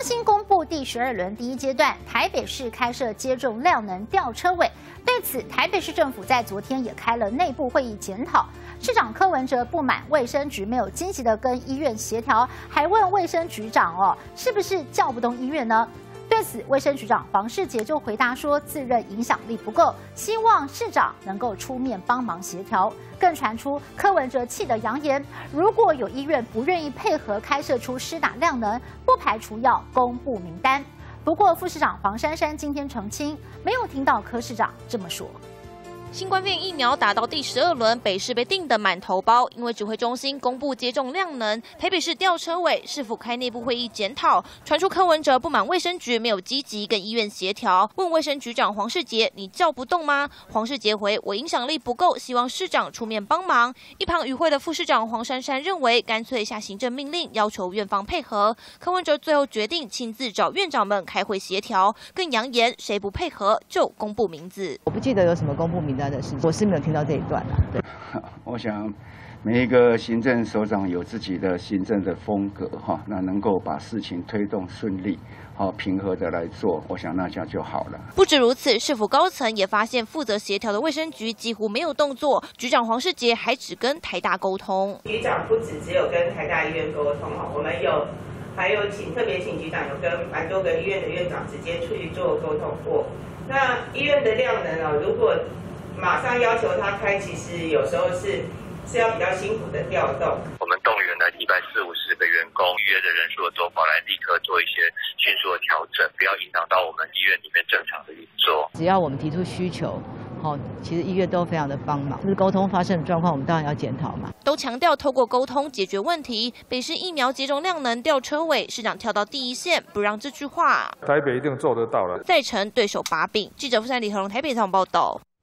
新公布第12轮第1阶段台北市开设接种量能吊车尾，对此，台北市政府在昨天也开了内部会议检讨。市长柯文哲不满卫生局没有积极的跟医院协调，还问卫生局长是不是叫不动医院呢？对此，卫生局长黄世杰就回答说，自认影响力不够，希望市长能够出面帮忙协调。更传出柯文哲气的扬言，如果有医院不愿意配合开设出施打量能，不排除要公布名单。不过，副市长黄珊珊今天澄清，没有听到柯市长这么说。 新冠肺炎疫苗打到第12轮，北市被订得满头包，因为指挥中心公布接种量能，台北市吊车尾，市府开内部会议检讨，传出柯文哲不满卫生局没有积极跟医院协调，问卫生局长黄世杰：“你叫不动吗？”黄世杰回：“我影响力不够，希望市长出面帮忙。”一旁与会的副市长黄珊珊认为，干脆下行政命令，要求院方配合。柯文哲最后决定亲自找院长们开会协调，更扬言谁不配合就公布名字。 我不记得有什么公布名单的事情，我是没有听到这一段对， 我想每一个行政首长有自己的行政的风格那能够把事情推动顺利，平和的来做，我想那这样就好了。 不止如此，市府高层也发现负责协调的卫生局几乎没有动作，局长黄世杰还只跟台大沟通。 局长不只有跟台大医院沟通我们还有特别请局长有跟蛮多个医院的院长直接出去做沟通过。那医院的量能如果马上要求他开，其实有时候是要比较辛苦的调动。 我们动员了140-150个员工，预约的人数的多寡来立刻做一些迅速的调整，不要影响到我们医院里面正常的运作。 只要我们提出需求，其实医院都非常的帮忙。就是沟通发生的状况，我们当然要检讨嘛。 都强调透过沟通解决问题。北市疫苗接种量能吊车尾，市长跳到第一线，不让这句话。 台北一定做得到了。 再成对手把柄。记者傅山李和龙台北采访报道。